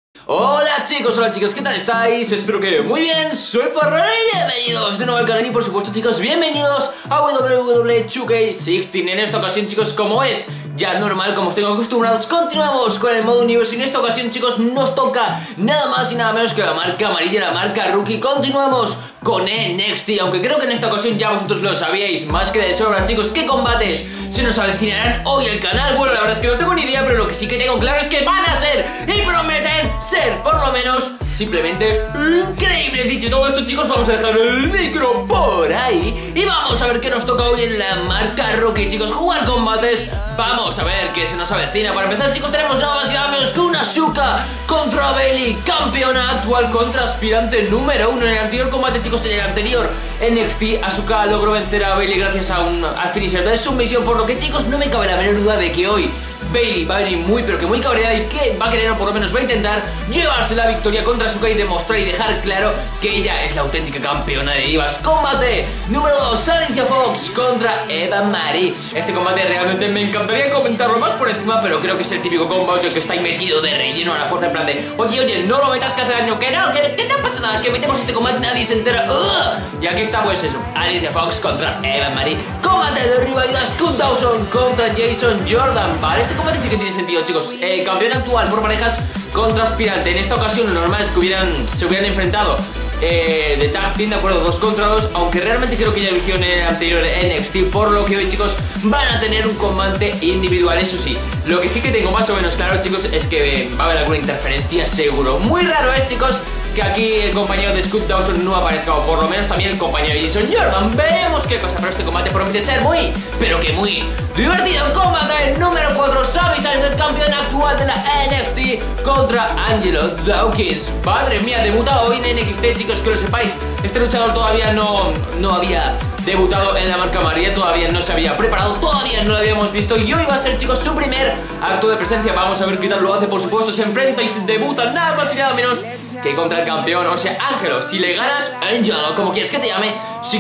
Hola chicos, hola chicas, ¿qué tal estáis? Espero que muy bien, soy Ferrari y bienvenidos de nuevo al canal y por supuesto chicos, bienvenidos a WWE 2K16. En esta ocasión chicos, como es ya normal, como os tengo acostumbrados, continuamos con el modo universo y en esta ocasión chicos nos toca nada más y nada menos que la marca amarilla, la marca rookie. Continuamos con NXT, aunque creo que en esta ocasión ya vosotros lo sabíais más que de sobra chicos. ¿Qué combates se nos avecinarán hoy al canal? Bueno, la verdad es que no tengo ni idea, pero lo que sí que tengo claro es que van a ser y prometen ser por lo menos simplemente increíbles. Dicho todo esto chicos, vamos a dejar el micro por ahí y vamos a ver qué nos toca hoy en la marca rookie chicos. Jugar combates, vamos a ver qué se nos avecina. Para empezar chicos, tenemos nada más y nada menos que una Asuka contra Bayley, campeona actual contra aspirante número 1. En el anterior combate chicos, en el anterior NXT, Asuka logró vencer a Bayley gracias a al finisher de sumisión, por lo que chicos no me cabe la menor duda de que hoy Bayley va a venir muy pero que muy cabreada y que va a querer o por lo menos va a intentar llevarse la victoria contra Asuka y demostrar y dejar claro que ella es la auténtica campeona de divas. Combate número 2, Alicia Fox contra Eva Marie. Este combate realmente me encantaría comentarlo más por encima, pero creo que es el típico combate que está ahí metido de relleno a la fuerza, en plan de oye, no lo metas que hace daño, que no pasa nada, que metemos este combate, nadie se entera. Y aquí está pues eso, Alicia Fox contra Eva Marie. Combate de rivalidad, Scott Dawson contra Jason Jordan. Vale, este combate sí que tiene sentido chicos. Campeón actual por parejas contra aspirante. En esta ocasión lo normal es que se hubieran enfrentado de tag team, de acuerdo, 2 contra 2, aunque realmente creo que ya lo hicieron en el anterior NXT, por lo que hoy chicos van a tener un combate individual. Eso sí, lo que sí que tengo más o menos claro chicos es que va a haber alguna interferencia seguro. Muy raro es chicos que aquí el compañero de Scott Dawson no aparezca, o por lo menos también el compañero de Jason Jordan. Veremos qué pasa, pero este combate promete ser muy, pero que muy divertido. Combate número 4, Sami Zayn, el campeón actual de la NXT contra Angelo Dawkins. Madre mía, debutado hoy en NXT chicos, que lo sepáis. Este luchador todavía no había debutado en la marca amarilla, todavía no se había preparado, todavía no lo habíamos visto y hoy va a ser chicos su primer acto de presencia. Vamos a ver qué tal lo hace, por supuesto. Se enfrenta y se debuta nada más y nada menos que contra el campeón, o sea, Ángelo. Si le ganas, Angelo, como quieres que te llame,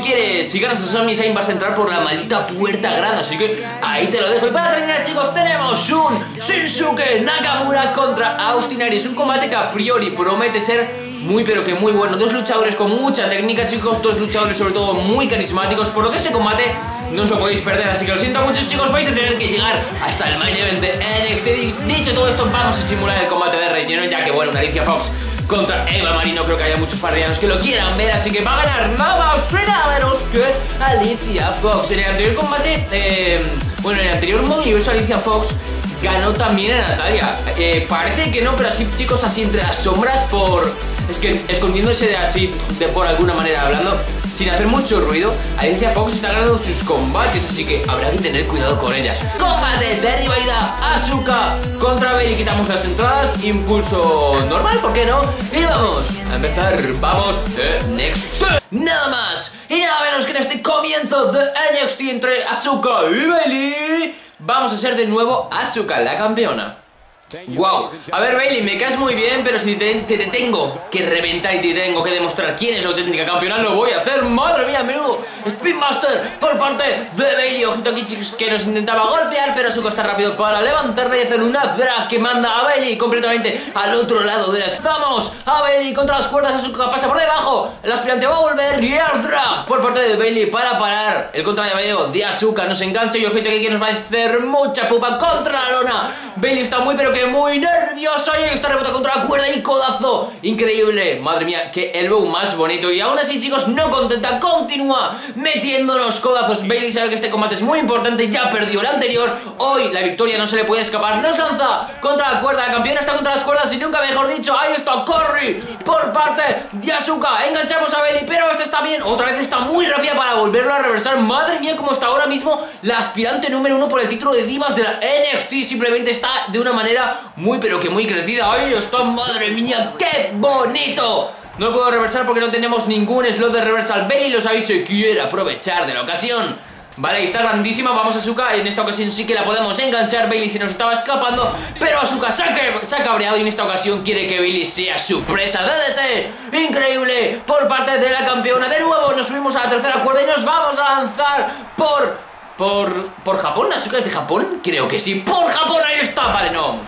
si ganas a Sami Zayn vas a entrar por la maldita puerta grande, así que ahí te lo dejo. Y para terminar chicos, tenemos un Shinsuke Nakamura contra Austin Aries, un combate que a priori promete ser muy pero que muy bueno. Dos luchadores con mucha técnica chicos, dos luchadores sobre todo muy carismáticos, por lo que este combate no os lo podéis perder, así que lo siento mucho chicos, vais a tener que llegar hasta el main event de NXT. Dicho todo esto, vamos a simular el combate de relleno, ya que bueno, Alicia Fox contra Eva Marie, no creo que haya muchos farrianos que lo quieran ver, así que va a ganar nada más y nada menos que Alicia Fox. En el anterior combate, bueno, en el anterior modo universo Alicia Fox ganó también a Natalia. Parece que no, pero así chicos, así entre las sombras, es que escondiéndose por alguna manera hablando, sin hacer mucho ruido, Alicia Fox está ganando sus combates, así que habrá que tener cuidado con ella. Combate de rivalidad, Asuka contra Bayley. Quitamos las entradas, impulso normal, ¿por qué no? Y vamos a empezar, vamos de NXT. Nada más y nada menos que en este comienzo de NXT entre Asuka y Bayley, vamos a ser de nuevo Asuka, la campeona. Wow, a ver Bayley, me caes muy bien, pero si te tengo que reventar y te tengo que demostrar quién es la auténtica campeona, lo voy a hacer. Madre mía, menudo Speedmaster por parte de Bayley. Ojito aquí chicos, que nos intentaba golpear, pero Asuka está rápido para levantarla y hacer una drag que manda a Bayley completamente al otro lado de las... Vamos a Bayley contra las cuerdas, Asuka pasa por debajo, el aspirante va a volver y el drag por parte de Bayley para parar el contrallaveo de Asuka. Nos engancha y ojito aquí que nos va a hacer mucha pupa contra la lona. Bayley está muy pero que muy nerviosa y está rebota contra la cuerda y codazo increíble. Madre mía, qué elbow más bonito. Y aún así chicos, no contenta, continúa metiéndonos codazos. Bayley sabe que este combate es muy importante, ya perdió el anterior, hoy la victoria no se le puede escapar. Nos lanza contra la cuerda, la campeona está contra las cuerdas y nunca mejor dicho. Ahí está Corey por parte de Asuka. Enganchamos a Bayley, pero esta está bien, otra vez está muy rápida para volverlo a reversar. Madre mía, como está ahora mismo la aspirante número 1 por el título de divas de la NXT. Simplemente está de una manera muy pero que muy crecida. Ahí está, madre mía, qué bonito. No lo puedo reversar porque no tenemos ningún slot de reversal. Bayley lo sabéis y quiere aprovechar de la ocasión. Vale, ahí está grandísima, vamos a Asuka. En esta ocasión sí que la podemos enganchar. Bayley se nos estaba escapando, pero Asuka se ha cabreado y en esta ocasión quiere que Bayley sea su presa. DDT increíble por parte de la campeona. De nuevo nos subimos a la tercera cuerda y nos vamos a lanzar por Japón. ¿Asuka es de Japón? Creo que sí, por Japón, ahí está. Vale, no,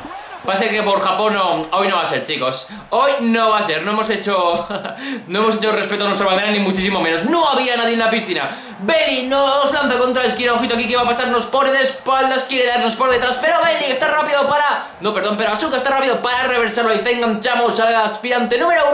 Pasa que por Japón hoy no va a ser, chicos. Hoy no va a ser, no hemos hecho no hemos hecho respeto a nuestra bandera, ni muchísimo menos. No había nadie en la piscina. Bailey nos lanza contra la esquina. Ojito aquí que va a pasarnos por de espaldas. Quiere darnos por detrás, pero Bailey está rápido para... No, perdón, pero Asuka está rápido para reversarlo. Ahí está, enganchamos al aspirante número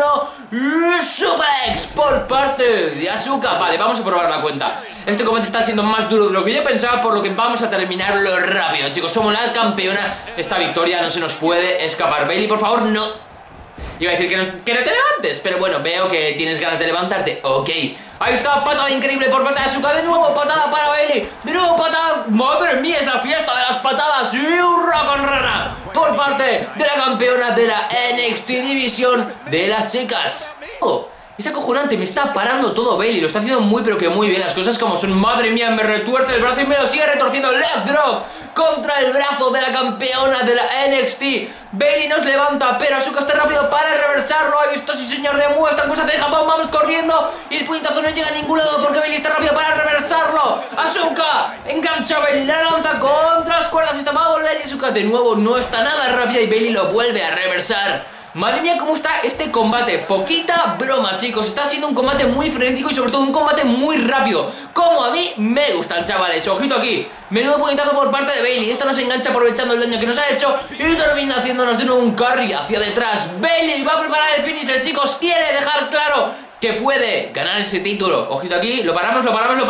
1. Suplex por parte de Asuka. Vale, vamos a probar la cuenta. Este combate está siendo más duro de lo que yo pensaba, por lo que vamos a terminarlo rápido, chicos. Somos la campeona. Esta victoria no se nos puede escapar. Bailey, por favor, no... Iba a decir que no te levantes, pero bueno, veo que tienes ganas de levantarte. Ok, ahí está, patada increíble por parte de Asuka. De nuevo patada para Bailey. De nuevo patada, madre mía, es la fiesta de las patadas. Y un con rana por parte de la campeona de la NXT División de las chicas. Es acojonante, me está parando todo Bailey. Lo está haciendo muy pero que muy bien, las cosas como son. Madre mía, me retuerce el brazo y me lo sigue retorciendo. Left drop contra el brazo de la campeona de la NXT. Bailey nos levanta, pero Asuka está rápido para reversarlo. Ahí está, sí señor, demuestra cosas de Japón. Vamos corriendo y el puñetazo no llega a ningún lado porque Bailey está rápido para reversarlo. Asuka engancha a Bailey, la lanza contra las cuerdas. Esta va a volver y Asuka de nuevo no está nada rápida y Bailey lo vuelve a reversar. Madre mía, cómo está este combate. Poquita broma, chicos. Está siendo un combate muy frenético y sobre todo un combate muy rápido, como a mí me gustan, chavales. Ojito aquí, menudo puñetazo por parte de Bailey. Esta nos engancha aprovechando el daño que nos ha hecho y termina haciéndonos de nuevo un carry hacia detrás. Bailey va a preparar el finisher, chicos. Quiere dejar claro que puede ganar ese título. Ojito aquí, lo paramos.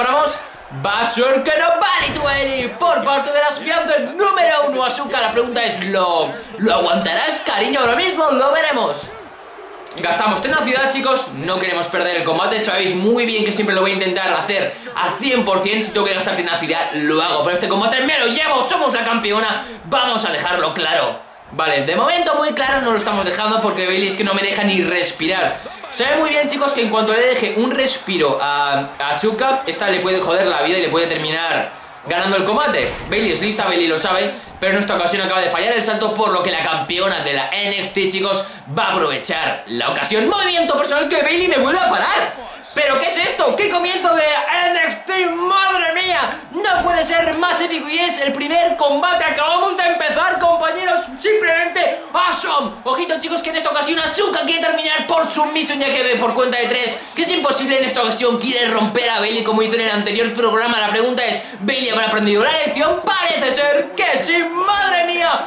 Va a ser que no vale tu Bailey por parte del aspirante número 1 Asuka. La pregunta es, ¿lo aguantarás, cariño? Ahora mismo lo veremos. Gastamos tenacidad, chicos. No queremos perder el combate. Sabéis muy bien que siempre lo voy a intentar hacer al 100%. Si tengo que gastar tenacidad, lo hago. Pero este combate me lo llevo. Somos la campeona. Vamos a dejarlo claro. Vale, de momento muy claro no lo estamos dejando porque Bailey es que no me deja ni respirar. Sabe muy bien, chicos, que en cuanto le deje un respiro a Asuka, esta le puede joder la vida y le puede terminar ganando el combate. Bailey es lista, Bailey lo sabe, pero en esta ocasión acaba de fallar el salto, por lo que la campeona de la NXT, chicos, va a aprovechar la ocasión. Movimiento personal que Bailey me vuelve a parar. ¿Pero qué es esto? ¿Qué comienzo de NXT? ¡Madre mía! No puede ser más épico y es el primer combate. Acabamos de empezar, compañeros. Simplemente awesome. Ojito, chicos, que en esta ocasión Asuka quiere terminar por submission, ya que ve por cuenta de 3 que es imposible en esta ocasión. Quiere romper a Bailey como hizo en el anterior programa. La pregunta es, ¿Bailey habrá aprendido la lección? Parece ser que sí. ¡Madre mía!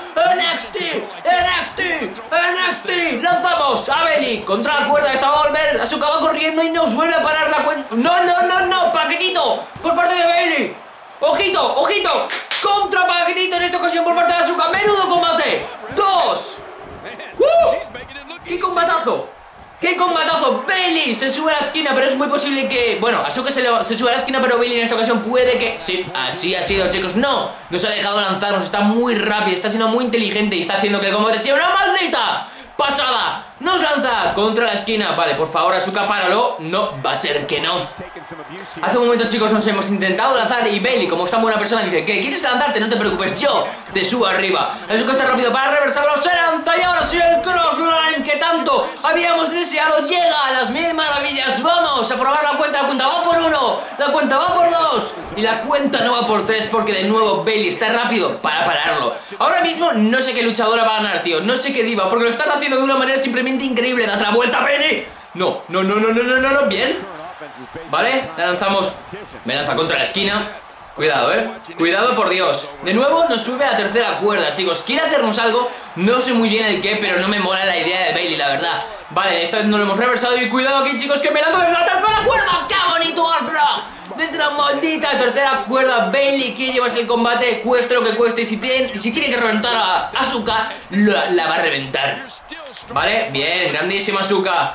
NXT. Lanzamos a Bailey contra la cuerda. Esta va a volver. Asuka va corriendo y nos vuelve a parar la cuenta. No, paquetito por parte de Bailey. Ojito, contra paquetito en esta ocasión por parte de Asuka. Menudo combate. 2. ¡Qué combatazo! Bailey se sube a la esquina, pero es muy posible que... Bueno, Asuka se sube a la esquina, pero Bailey en esta ocasión puede que... Sí, así ha sido, chicos. No, nos ha dejado lanzarnos. Está muy rápido, está siendo muy inteligente y está haciendo que el combate sea una maldita pasada. Nos lanza contra la esquina. Vale, por favor, Asuka, páralo. No, va a ser que no. Hace un momento, chicos, nos hemos intentado lanzar y Bailey, como es tan buena persona, dice, ¿qué? ¿Quieres lanzarte? No te preocupes, yo te subo arriba. Asuka está rápido para reversarlo, se lanza y ahora sí el crossline que tanto habíamos deseado llega a las mil maravillas. Vamos a probar la cuenta va por 1, la cuenta va por 2 y la cuenta no va por 3 porque de nuevo Bailey está rápido para pararlo. Ahora mismo no sé qué luchadora va a ganar, tío. No sé qué diva, porque lo están haciendo de una manera simplemente increíble. Da otra vuelta, Bailey. No, bien. Vale, la lanzamos. Me lanza contra la esquina. Cuidado, cuidado, por Dios. De nuevo nos sube a la tercera cuerda, chicos. Quiere hacernos algo, no sé muy bien el qué, pero no me mola la idea de Bailey, la verdad. Vale, esta vez no lo hemos reversado. Y cuidado aquí, chicos, que me lanzo desde la tercera cuerda. ¡Qué bonito Arthur! Desde la maldita tercera cuerda, Bailey quiere llevarse el combate, cueste lo que cueste. Y si tiene que reventar a Asuka, la va a reventar. Vale, bien, grandísima Asuka.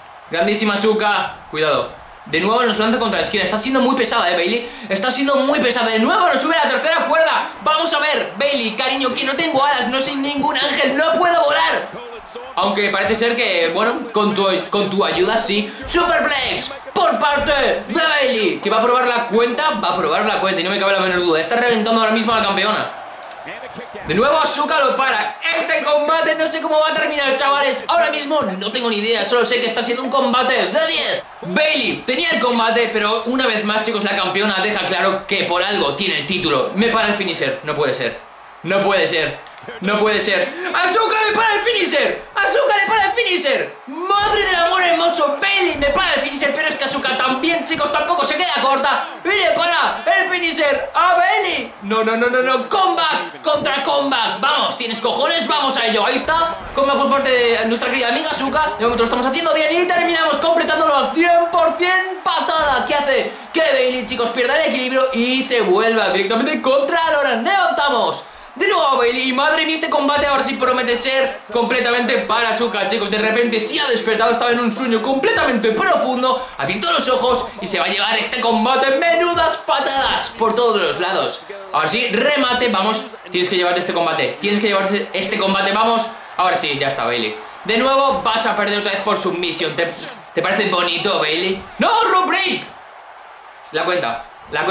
Cuidado. De nuevo nos lanza contra la esquina. Está siendo muy pesada, Bailey. Está siendo muy pesada. De nuevo nos sube a la tercera cuerda. Vamos a ver, Bailey, cariño, que no tengo alas, no soy ningún ángel, no puedo volar. Aunque parece ser que, bueno, con tu ayuda sí. Superplex por parte de Bailey, que va a probar la cuenta. Y no me cabe la menor duda. Está reventando ahora mismo a la campeona. De nuevo Asuka lo para. Este combate no sé cómo va a terminar, chavales. Ahora mismo no tengo ni idea. Solo sé que está siendo un combate de 10. Bailey tenía el combate, pero una vez más, chicos, la campeona deja claro que por algo tiene el título. Me para el finisher, no puede ser. No puede ser. No puede ser. ¡Asuka le para el finisher! ¡Asuka le para el finisher! ¡Madre del amor hermoso! Bayley me para el finisher. Pero es que Asuka también, chicos, tampoco se queda corta. Y le para el finisher a Bayley. No. Comeback contra comeback. Vamos, ¿tienes cojones? Vamos a ello. Ahí está. Comeback por parte de nuestra querida amiga Asuka. De momento lo estamos haciendo bien y terminamos completándolo al 100%. Patada que hace que Bayley, chicos, pierda el equilibrio y se vuelva directamente contra Loran. Levantamos de nuevo a Bayley. Y madre mía, este combate ahora sí promete ser completamente para Asuka, chicos. De repente sí ha despertado, estaba en un sueño completamente profundo, ha abierto los ojos y se va a llevar este combate. Menudas patadas por todos los lados. Ahora sí, remate, vamos. Tienes que llevarte este combate. Tienes que llevarse este combate, vamos. Ahora sí, ya está, Bayley. De nuevo vas a perder otra vez por submisión. ¿Te parece bonito, Bayley? ¡No, rope break! La cuenta.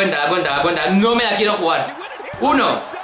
No me la quiero jugar. 1,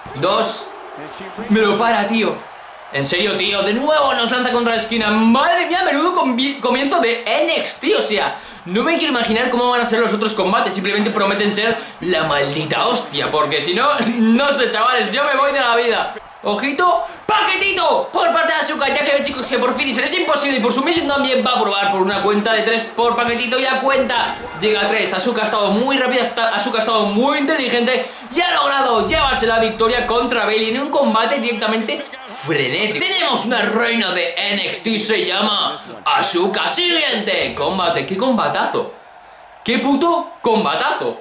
2. Me lo para, tío. En serio, tío. De nuevo nos lanza contra la esquina. Madre mía, menudo comienzo de NXT. O sea, no me quiero imaginar cómo van a ser los otros combates. Simplemente prometen ser la maldita hostia. Porque si no, no sé, chavales, yo me voy de la vida. Ojito, paquetito por parte de Asuka. Ya que ve, chicos, que por finisher es imposible. Y por su misión también va a probar por una cuenta de 3 por paquetito. Ya cuenta, llega a 3. Asuka ha estado muy rápida, Asuka ha estado muy inteligente y ha logrado llevarse la victoria contra Bayley en un combate directamente frenético. Tenemos una reina de NXT, se llama Asuka. Siguiente combate. ¡Qué combatazo! ¡Qué puto combatazo!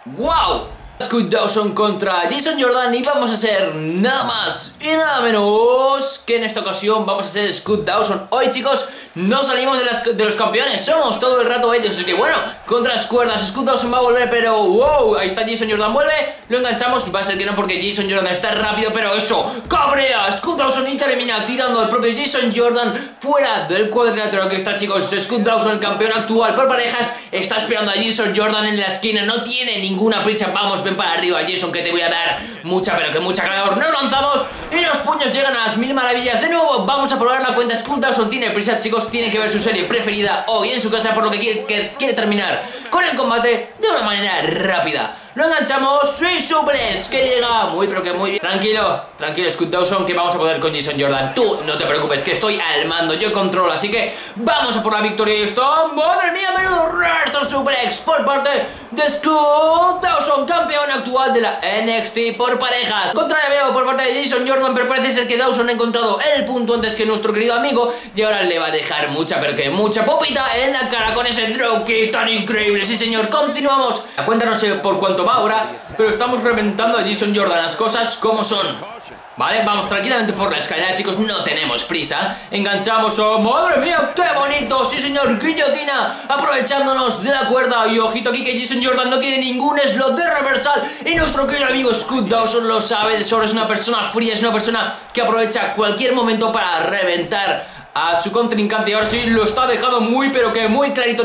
¡Wow! Scott Dawson contra Jason Jordan y vamos a ser nada más y nada menos que en esta ocasión vamos a ser Scott Dawson. Hoy, chicos, no salimos de los campeones, somos todo el rato ellos. Así que bueno, contra las cuerdas Scott Dawson va a volver, pero wow, ahí está Jason Jordan, vuelve, lo enganchamos. Va a ser que no porque Jason Jordan está rápido, pero eso, cabrea Scott Dawson y termina tirando al propio Jason Jordan fuera del cuadrilátero. Aquí está, chicos, Scott Dawson, el campeón actual por parejas, está esperando a Jason Jordan en la esquina, no tiene ninguna prisa. Vamos, ven para arriba, Jason, que te voy a dar mucha, pero que mucha calor. Nos lanzamos y los puños llegan a las mil maravillas. De nuevo, vamos a probar la cuenta. Scott Dawson tiene prisa, chicos, tiene que ver su serie preferida hoy en su casa, por lo que quiere terminar con el combate de una manera rápida. Lo enganchamos, Sweet Suplex, que llega muy, pero que muy bien. Tranquilo, Scott Dawson, que vamos a poder con Jason Jordan. Tú no te preocupes, que estoy al mando, yo controlo. Así que vamos a por la victoria. Y esto, madre mía, menudo Reverse Suplex por parte de Scott Dawson, campeón actual de la NXT por parejas. Contrallaveo por parte de Jason Jordan, pero parece ser que Dawson ha encontrado el punto antes que nuestro querido amigo. Y ahora le va a dejar mucha, pero que mucha popita en la cara con ese dropkick tan increíble. Sí, señor, continuamos. La cuenta no sé por cuánto va ahora, pero estamos reventando a Jason Jordan, las cosas como son. Vale, vamos tranquilamente por la escalera, chicos, no tenemos prisa. Enganchamos, oh, madre mía, qué bonito. Sí, señor, guillotina, aprovechándonos de la cuerda. Y ojito aquí que Jason Jordan no tiene ningún slot de reversal. Y nuestro querido amigo Scott Dawson lo sabe de sobra. Es una persona fría, es una persona que aprovecha cualquier momento para reventar a su contrincante. Y ahora sí lo está dejando muy, pero que muy clarito.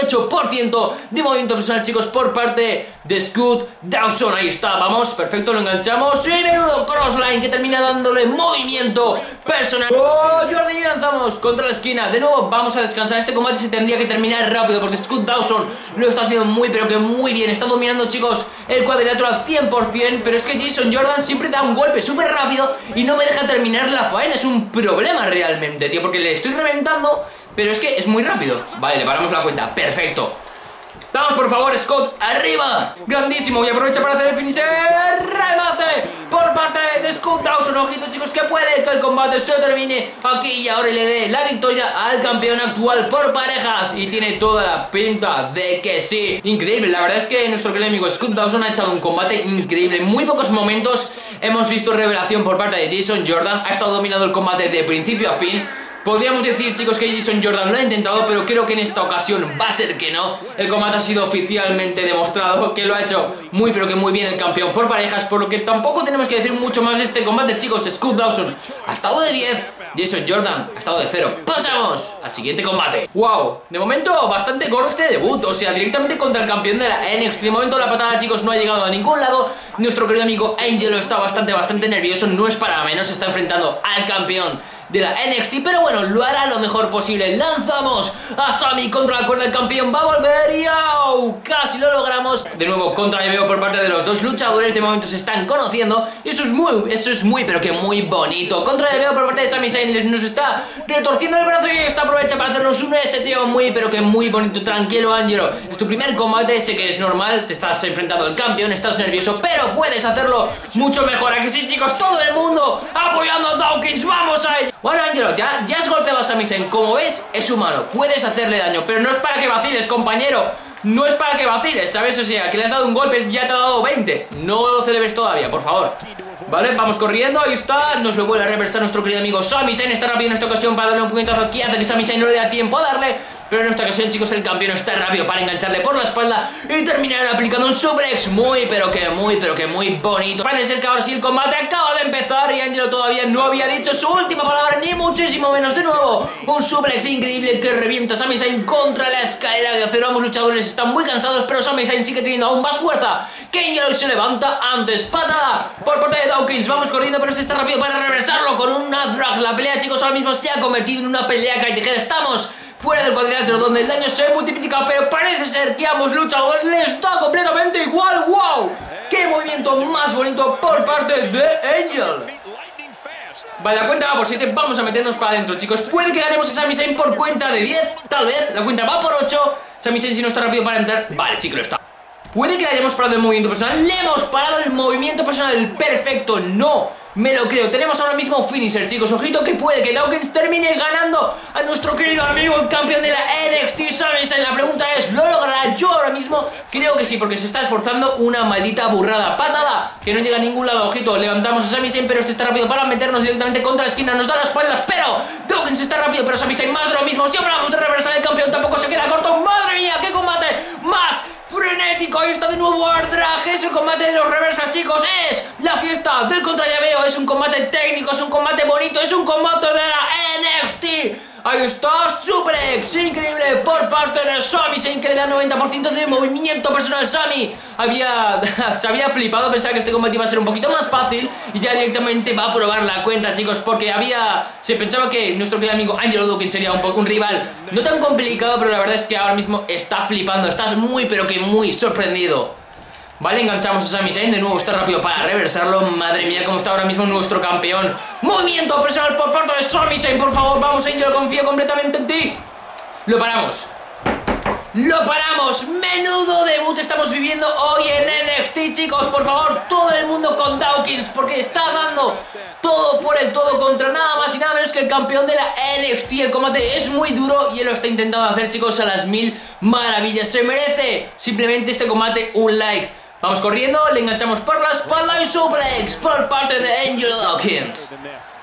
98% de movimiento personal, chicos, por parte de Scott Dawson. Ahí está, vamos, perfecto, lo enganchamos. Y menudo crossline que termina dándole movimiento personal. ¡Oh, Jordan! Y lanzamos contra la esquina. De nuevo vamos a descansar. Este combate se tendría que terminar rápido porque Scott Dawson lo está haciendo muy, pero que muy bien. Está dominando, chicos, el cuadrilátero al 100%. Pero es que Jason Jordan siempre da un golpe súper rápido y no me deja terminar la faena. Es un problema realmente, tío, porque le estoy reventando, pero es que es muy rápido. Vale, le paramos la cuenta, perfecto. Vamos, por favor, Scott, arriba. Grandísimo, y aprovecha para hacer el finisher. Remate por parte de Scott Dawson. Ojito, chicos, que puede que el combate se termine aquí y ahora y le dé la victoria al campeón actual por parejas. Y tiene toda la pinta de que sí. Increíble, la verdad es que nuestro querido amigo Scott Dawson ha echado un combate increíble. En muy pocos momentos hemos visto revelación por parte de Jason Jordan. Ha estado dominando el combate de principio a fin. Podríamos decir, chicos, que Jason Jordan lo ha intentado, pero creo que en esta ocasión va a ser que no. El combate ha sido oficialmente demostrado que lo ha hecho muy, pero que muy bien el campeón por parejas, por lo que tampoco tenemos que decir mucho más de este combate, chicos. Scott Dawson ha estado de 10, Jason Jordan ha estado de 0. Pasamos al siguiente combate. Wow, de momento bastante gordo este debut, o sea, directamente contra el campeón de la NXT. De momento la patada, chicos, no ha llegado a ningún lado. Nuestro querido amigo Angelo está bastante nervioso, no es para menos, se está enfrentando al campeón de la NXT, pero bueno, lo hará lo mejor posible. Lanzamos a Sami contra la cuerda del campeón, va a volver y ¡au! Casi lo logramos. De nuevo, contra Llaveo por parte de los dos luchadores, de momento se están conociendo y eso es muy, pero que muy bonito. Contra Llaveo por parte de Sami Zayn, nos está retorciendo el brazo y esta aprovecha para hacernos un STO muy, pero que muy bonito. Tranquilo, Angelo, es tu primer combate, sé que es normal, te estás enfrentando al campeón, estás nervioso, pero puedes hacerlo mucho mejor. ¿A que sí, chicos? Todo el mundo apoyando a Dawkins, ¡vamos a ello! Bueno, Angelo, ya has golpeado a Sami Zayn, como ves, es humano, puedes hacerle daño, pero no es para que vaciles, compañero. No es para que vaciles, ¿sabes? O sea, que le has dado un golpe, ya te ha dado 20. No lo celebres todavía, por favor. Vale, vamos corriendo, ahí está. Nos lo vuelve a reversar nuestro querido amigo Sami Zayn. Está rápido en esta ocasión para darle un puñetazo aquí, hace que Sami Zayn no le da tiempo a darle. Pero en esta ocasión, chicos, el campeón está rápido para engancharle por la espalda y terminar aplicando un suplex muy, pero que muy bonito. Parece ser que ahora sí el combate acaba de empezar y Angelo todavía no había dicho su última palabra, ni muchísimo menos. De nuevo, un suplex increíble que revienta a Sami Zayn contra la escalera de acero. Ambos luchadores están muy cansados, pero Sami Zayn sigue teniendo aún más fuerza. Que Angelo se levanta antes. Patada por parte de Dawkins. Vamos corriendo, pero este está rápido para reversarlo con una drag. La pelea, chicos, ahora mismo se ha convertido en una pelea callejera. Estamos fuera del cuadrilátero donde el daño se multiplica, pero parece ser que a ambos luchadores les da completamente igual. ¡Wow! ¡Qué movimiento más bonito por parte de Angel! Vale, la cuenta va por 7, vamos a meternos para adentro, chicos. Puede que ganemos a Sami Zayn por cuenta de 10, tal vez. La cuenta va por 8. Sami Zayn si no está rápido para entrar. Vale, sí que lo está. Puede que le hayamos parado el movimiento personal. Le hemos parado el movimiento personal. Perfecto, no me lo creo. Tenemos ahora mismo finisher, chicos. Ojito que puede que Dawkins termine ganando a nuestro querido amigo, el campeón de la NXT, Sami Zayn. La pregunta es, ¿lo logrará? Yo ahora mismo creo que sí, porque se está esforzando una maldita burrada. Patada, que no llega a ningún lado. Ojito, levantamos a Sami Zayn, pero este está rápido para meternos directamente contra la esquina. Nos da las espaldas, pero Dawkins está rápido, pero Sami Zayn más de lo mismo. Si hablamos de reversar el campeón, tampoco se queda corto. ¡Madre mía, qué combate más frenético! Ahí está de nuevo Ardrag. Es el combate de los reversas, chicos. Es la fiesta del contrallaveo. Es un combate técnico, es un combate bonito, es un combate de la NXT. Ahí está, suplex increíble por parte de Sami Zayn, que le da 90% de movimiento personal. Sami se había flipado, pensaba que este combate iba a ser un poquito más fácil y ya directamente va a probar la cuenta, chicos, porque se pensaba que nuestro querido amigo Angelo Dawkins sería un rival no tan complicado, pero la verdad es que ahora mismo está flipando, estás muy, pero que muy sorprendido. Vale, enganchamos a Sami Zayn, de nuevo está rápido para reversarlo. Madre mía, cómo está ahora mismo nuestro campeón. Movimiento personal por parte de Sami Zayn, por favor, vamos, Angel, confío completamente en ti. Lo paramos. ¡Lo paramos! ¡Menudo debut estamos viviendo hoy en NXT, chicos! Por favor, todo el mundo con Dawkins, porque está dando todo por el todo contra nada más y nada menos que el campeón de la NXT. El combate es muy duro y él lo está intentando hacer, chicos, a las 1000 maravillas. Se merece simplemente este combate un like. Vamos corriendo, le enganchamos por la espalda y suplex por parte de Angelo Dawkins.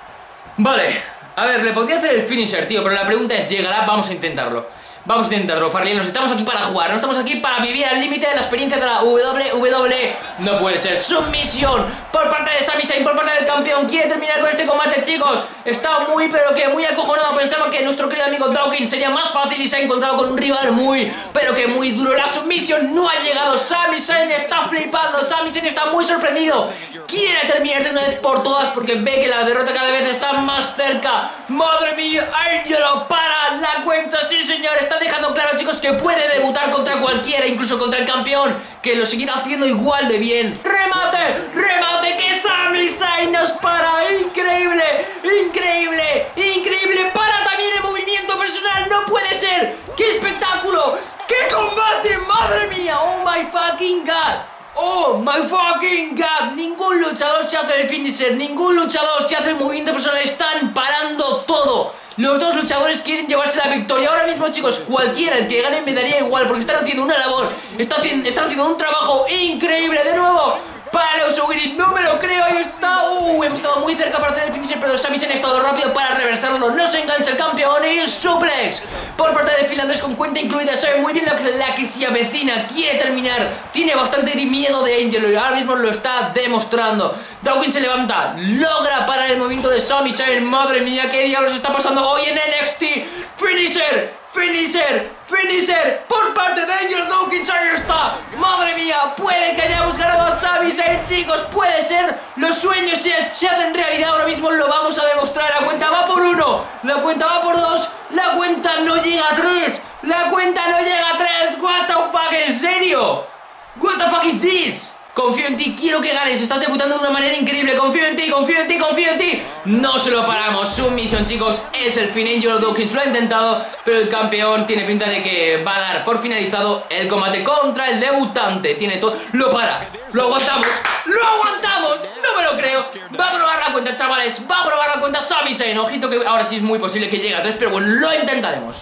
Vale, a ver, le podría hacer el finisher, tío, pero la pregunta es, ¿llegará? Vamos a intentarlo. Vamos a intentarlo, Farlianos, estamos aquí para jugar, no estamos aquí para vivir al límite de la experiencia de la WWE. No puede ser. Sumisión por parte de Sami Zayn, por parte del campeón. Quiere terminar con este combate, chicos. Está muy, pero que muy acojonado. Pensaba que nuestro querido amigo Dawkins sería más fácil y se ha encontrado con un rival muy, pero que muy duro. La sumisión no ha llegado. Sami Zayn está flipando, Sami Zayn está muy sorprendido. Quiere terminar de una vez por todas porque ve que la derrota cada vez está más cerca. Madre mía, Angelo para la cuenta, sí señor. Está dejando claro, chicos, que puede debutar contra cualquiera, incluso contra el campeón, que lo seguirá haciendo igual de bien. ¡Remate! ¡Remate! ¡Que Sami Zayn nos para! ¡Increíble! ¡Increíble! ¡Increíble! ¡Para también el movimiento personal! ¡No puede ser! ¡Qué espectáculo! ¡Qué combate! ¡Madre mía! ¡Oh my fucking god! ¡Oh my fucking god! Ningún luchador se hace el finisher, ningún luchador se hace el movimiento personal. Están parando todo. Los dos luchadores quieren llevarse la victoria. Ahora mismo, chicos, cualquiera, el que gane me daría igual, porque están haciendo una labor, están haciendo un trabajo increíble. De nuevo para los Ugiri, no me lo creo, ahí está. Hemos estado muy cerca para hacer el finisher, pero Sami Zayn ha estado rápido para reversarlo. No se engancha el campeón y suplex por parte de finlandés con cuenta incluida. Sabe muy bien la que se avecina, quiere terminar. Tiene bastante miedo de Angelo y ahora mismo lo está demostrando. Dawkins se levanta, logra parar el movimiento de Sami Zayn. Madre mía, qué diablos está pasando hoy en NXT. Finisher ¡Finisher! ¡Finisher! ¡Finisher! ¡Por parte de Angelo Dawkins! ¡Ahí está! ¡Madre mía! Puede que hayamos ganado a Sami Zayn, chicos. Puede ser. Los sueños se hacen realidad. Ahora mismo lo vamos a demostrar. La cuenta va por 1. La cuenta va por 2. La cuenta no llega a 3. La cuenta no llega a 3. What the fuck, ¿en serio? What the fuck is this? Confío en ti, quiero que ganes, estás debutando de una manera increíble. Confío en ti, confío en ti, confío en ti. No se lo paramos, submisión, chicos. Es el fin, Angelo Dawkins lo ha intentado, pero el campeón tiene pinta de que va a dar por finalizado el combate contra el debutante. Tiene todo, lo para, lo aguantamos. ¡Lo aguantamos! No me lo creo. Va a probar la cuenta, chavales. Va a probar la cuenta Sami Zayn. Ojito que ahora sí es muy posible que llegue a 3, pero bueno, lo intentaremos.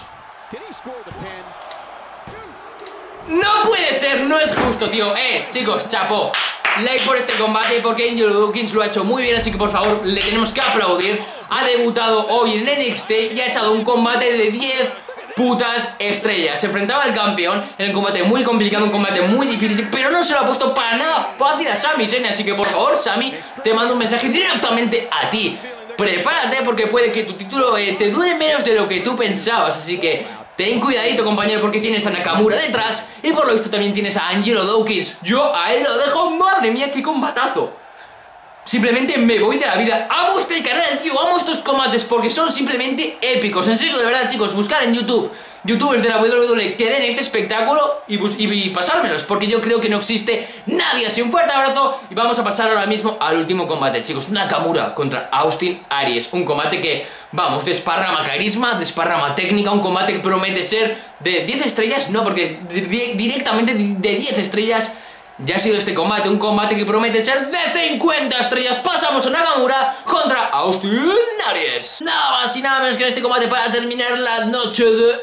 No puede ser, no es justo, tío. Chicos, chapo. Like por este combate porque Angelo Dawkins lo ha hecho muy bien, así que por favor le tenemos que aplaudir. Ha debutado hoy en NXT y ha echado un combate de 10 putas estrellas. Se enfrentaba al campeón en un combate muy complicado, un combate muy difícil, pero no se lo ha puesto para nada fácil a Sami Zayn. Así que por favor, Sami, te mando un mensaje directamente a ti. Prepárate porque puede que tu título te dure menos de lo que tú pensabas. Así que ten cuidadito, compañero, porque tienes a Nakamura detrás y por lo visto también tienes a Angelo Dawkins. Yo a él lo dejo, madre mía, qué combatazo. Simplemente me voy de la vida. Amo este canal, tío, amo estos combates porque son simplemente épicos. En serio, de verdad, chicos, buscar en YouTube youtubers de la WWE que den este espectáculo y pasármelos, porque yo creo que no existe nadie así. Un fuerte abrazo y vamos a pasar ahora mismo al último combate, chicos. Nakamura contra Austin Aries. Un combate que, vamos, desparrama carisma, desparrama técnica. Un combate que promete ser de 10 estrellas, no, porque directamente de 10 estrellas ya ha sido este combate. Un combate que promete ser de 50 estrellas. Pasamos a Nakamura contra Austin Aries. Nada más y nada menos que en este combate para terminar la noche de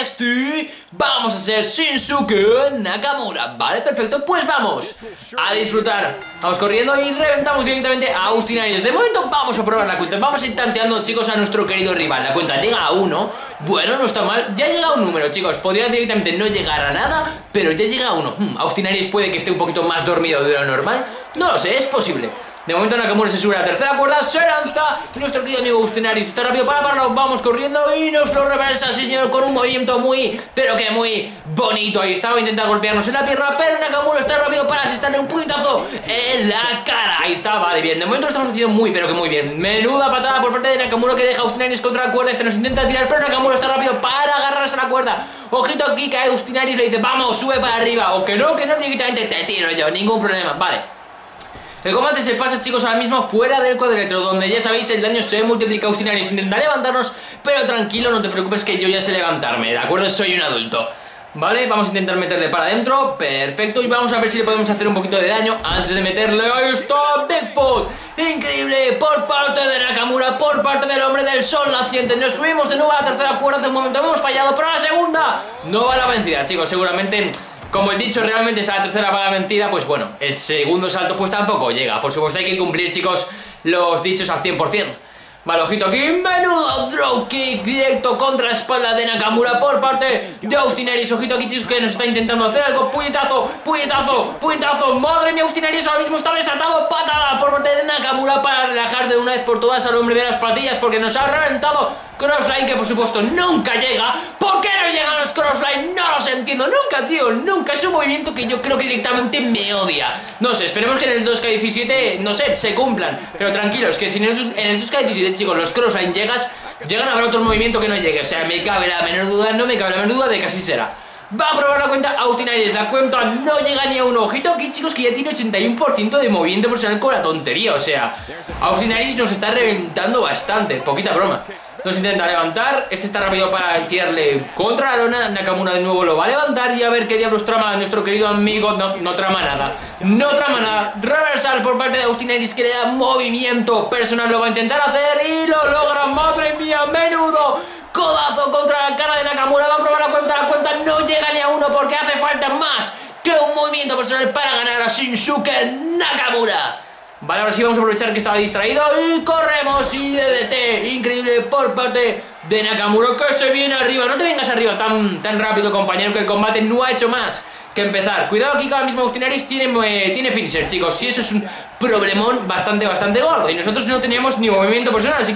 NXT vamos a ser Shinsuke Nakamura. Vale, perfecto, pues vamos a disfrutar. Vamos corriendo y reventamos directamente a Austin Aries. De momento vamos a probar la cuenta. Vamos a ir tanteando, chicos, a nuestro querido rival. La cuenta llega a 1. Bueno, no está mal. Ya llega a un número, chicos. Podría directamente no llegar a nada, pero ya llega a 1. Austin Aries puede que esté un poquito más dormido de lo normal. No lo sé, es posible. De momento Nakamura se sube a la tercera cuerda, se lanza. Nuestro querido amigo Austin Aries está rápido para pararlo. Vamos corriendo y nos lo reversa, sí señor, con un movimiento muy, pero que muy bonito. Ahí estaba, intentando golpearnos en la pierna, pero Nakamura está rápido para asestarle un puñetazo en la cara. Ahí está, vale, bien. De momento lo estamos haciendo muy, pero que muy bien. Menuda patada por parte de Nakamura que deja a Austin Aries contra la cuerda. Este nos intenta tirar, pero Nakamura está rápido para agarrarse a la cuerda. Ojito aquí que Austin Aries le dice, vamos, sube para arriba. O que no, directamente te tiro yo, ningún problema, vale. El combate se pasa, chicos, ahora mismo fuera del cuadrilátero, donde ya sabéis el daño se multiplica. Austin Aries intenta levantarnos, pero tranquilo, no te preocupes que yo ya sé levantarme, ¿de acuerdo? Soy un adulto. Vale, vamos a intentar meterle para adentro, perfecto, y vamos a ver si le podemos hacer un poquito de daño antes de meterle. ¡Ahí está! Bigfoot, increíble por parte de Nakamura, por parte del hombre del sol naciente. Nos subimos de nuevo a la tercera cuerda, hace un momento hemos fallado, pero a la segunda no va la vencida, chicos, seguramente. Como el dicho realmente es a la tercera va la vencida, pues bueno, el segundo salto pues tampoco llega. Por supuesto hay que cumplir, chicos, los dichos al 100%. Vale, ojito aquí, menudo dropkick directo contra la espalda de Nakamura por parte de Austin Aries. Ojito aquí, chicos, que nos está intentando hacer algo. Puñetazo, puñetazo, puñetazo. Madre mía, Austin Aries ahora mismo está desatado. Patada por parte de Nakamura para relajar de una vez por todas al hombre de las patillas, porque nos ha reventado crossline, que por supuesto nunca llega. ¿Por qué no llegan los crossline? No los entiendo, nunca, tío, nunca. Es un movimiento que yo creo que directamente me odia. No sé, esperemos que en el 2K17, no sé, se cumplan. Pero tranquilos, que si en el 2K17, chicos, los crossline llegan a haber otro movimiento que no llegue. O sea, me cabe la menor duda, no me cabe la menor duda de que así será. Va a probar la cuenta Austin Aries, la cuenta no llega ni a un ojito aquí, chicos, que ya tiene 81% de movimiento personal con la tontería. O sea, Austin Aries nos está reventando bastante, poquita broma. Nos intenta levantar, este está rápido para tirarle contra la lona. Nakamura de nuevo lo va a levantar y a ver qué diablos trama nuestro querido amigo. No trama nada, no trama nada. Reversal por parte de Austin Aries que le da movimiento personal, lo va a intentar hacer y lo logra. Madre mía, menudo codazo contra la cara de Nakamura. Va a probar la cuenta no llega ni a uno porque hace falta más que un movimiento personal para ganar a Shinsuke Nakamura. Vale, ahora sí vamos a aprovechar que estaba distraído y corremos y DDT increíble por parte de Nakamura que se viene arriba. No te vengas arriba tan rápido, compañero, que el combate no ha hecho más que empezar. Cuidado aquí que ahora mismo Austin Aries tiene finisher, chicos, y eso es un problemón bastante gordo. Y nosotros no teníamos ni movimiento personal, así que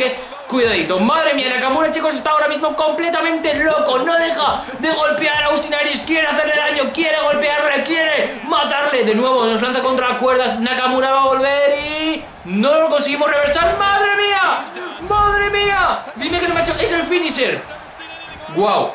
Cuidadito, madre mía, Nakamura, chicos, está ahora mismo completamente loco. No deja de golpear a Austin Aries. Quiere hacerle daño, quiere golpearle, quiere matarle. De nuevo nos lanza contra cuerdas. Nakamura va a volver y no lo conseguimos reversar. ¡Madre mía! ¡Madre mía! Dime que no me ha hecho... Es el finisher. ¡Wow!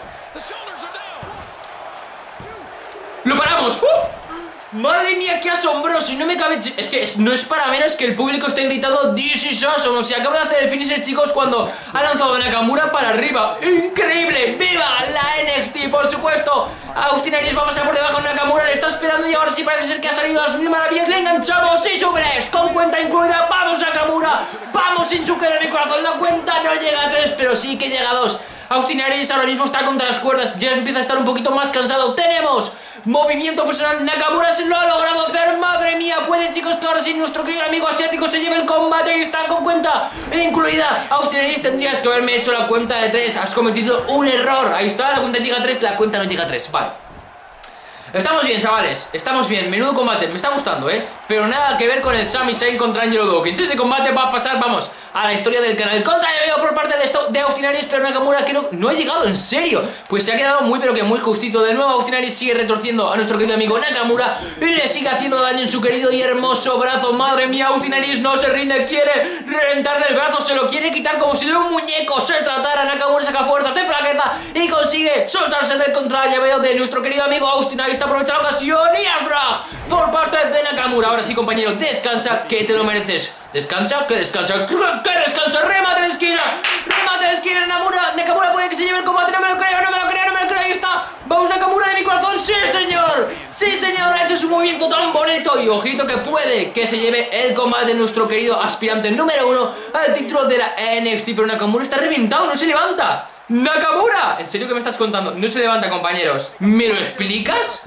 ¡Lo paramos! Madre mía, qué asombroso. Y no me cabe... Es que no es para menos que el público esté gritando "This is awesome". O sea, acaba de hacer el finisher, chicos, cuando ha lanzado a Nakamura para arriba. ¡Increíble! ¡Viva la NXT! Por supuesto, Austin Aries va a pasar por debajo de Nakamura. Le está esperando y ahora sí parece ser que ha salido a las mil maravillas. Le enganchamos y suplex con cuenta incluida. ¡Vamos, Nakamura! ¡Vamos, Shinsuke de mi corazón! La cuenta no llega a 3, pero sí que llega a 2. Austin Aries ahora mismo está contra las cuerdas. Ya empieza a estar un poquito más cansado. ¡Tenemos movimiento personal! Nakamura se lo ha logrado hacer. ¡Madre mía! Puede, chicos, que ahora sí nuestro querido amigo asiático se lleve el combate y está con cuenta incluida. Austin Aries, tendrías que haberme hecho la cuenta de 3. Has cometido un error. Ahí está, la cuenta llega a 3. La cuenta no llega a 3. Vale. Estamos bien, chavales, estamos bien. Menudo combate, me está gustando, pero nada que ver con el Sami Zayn contra Angelo Dawkins. Ese combate va a pasar, vamos, a la historia del canal. Contra de veo por parte de Austin Aries, pero Nakamura creo no ha llegado, en serio. Pues se ha quedado muy pero que muy justito. De nuevo Austin Aries sigue retorciendo a nuestro querido amigo Nakamura y le sigue haciendo daño en su querido y hermoso brazo. Madre mía, Austin Aries no se rinde, quiere reventarle el brazo, se lo quiere quitar como si de un muñeco se tratara. Nakamura saca fuerzas de flaqueza y consigue soltarse del contrallaveo de nuestro querido amigo Austin Aries. Está aprovechando la ocasión y Asdra por parte de Nakamura. Ahora sí, compañero, descansa, que te lo mereces. Descansa, que descansa, que descansa. Remate de esquina, remate de esquina. Nakamura puede que se lleve el combate. No me lo creo, no me lo creo, no me lo creo. Ahí está, vamos, Nakamura de mi corazón. Sí, señor, sí, señor, ha hecho su movimiento tan bonito. Y ojito que puede que se lleve el combate nuestro querido aspirante número 1 al título de la NXT. Pero Nakamura está reventado, no se levanta. ¡Nakamura! ¿En serio que me estás contando? No se levanta, compañeros. ¿Me lo explicas?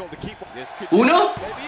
1,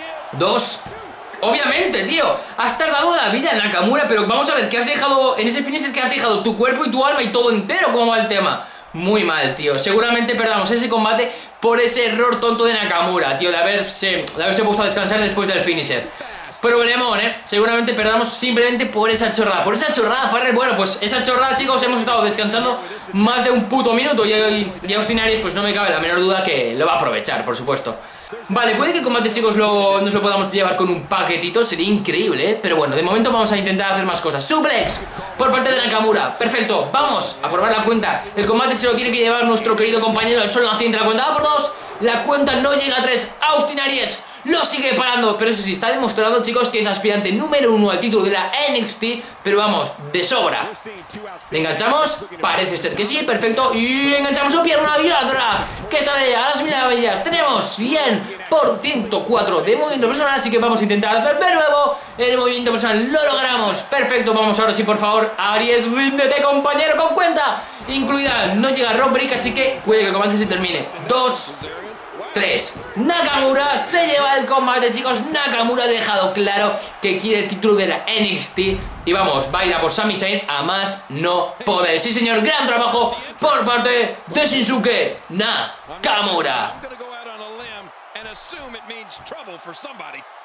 2. Obviamente, tío. Has tardado la vida en Nakamura, pero vamos a ver, ¿qué has dejado en ese finisher? Que has dejado tu cuerpo y tu alma y todo entero. ¿Cómo va el tema? Muy mal, tío. Seguramente perdamos ese combate por ese error tonto de Nakamura, tío, de haberse puesto a descansar después del finisher. Problemón, seguramente perdamos simplemente por esa chorrada. Por esa chorrada, Farrell. Bueno, pues esa chorrada, chicos, hemos estado descansando más de un puto minuto. Y Austin Aries, pues no me cabe la menor duda que lo va a aprovechar, por supuesto. Vale, puede que el combate, chicos, nos lo podamos llevar con un paquetito. Sería increíble, pero bueno, de momento vamos a intentar hacer más cosas. Suplex por parte de Nakamura. Perfecto, vamos a probar la cuenta. El combate se lo tiene que llevar nuestro querido compañero el Sol Naciente. La cuenta va por 2. La cuenta no llega a 3. Austin Aries lo sigue parando, pero eso sí, está demostrando, chicos, que es aspirante número 1 al título de la NXT, pero vamos, de sobra. ¿Le enganchamos? Parece ser que sí, perfecto. Y enganchamos su pierna y otra que sale a las mil maravillas. Tenemos 100 por 104 de movimiento personal, así que vamos a intentar hacer de nuevo el movimiento personal. Lo logramos, perfecto. Vamos ahora sí, por favor, Aries, ríndete, compañero, con cuenta incluida. No llega Rob Brick, así que puede que el combate se termine. 2, 3. Nakamura se lleva el combate, chicos. Nakamura ha dejado claro que quiere el título de la NXT. Y vamos, va a ir a por Sami Zayn a más no poder. Sí, señor, gran trabajo por parte de Shinsuke Nakamura.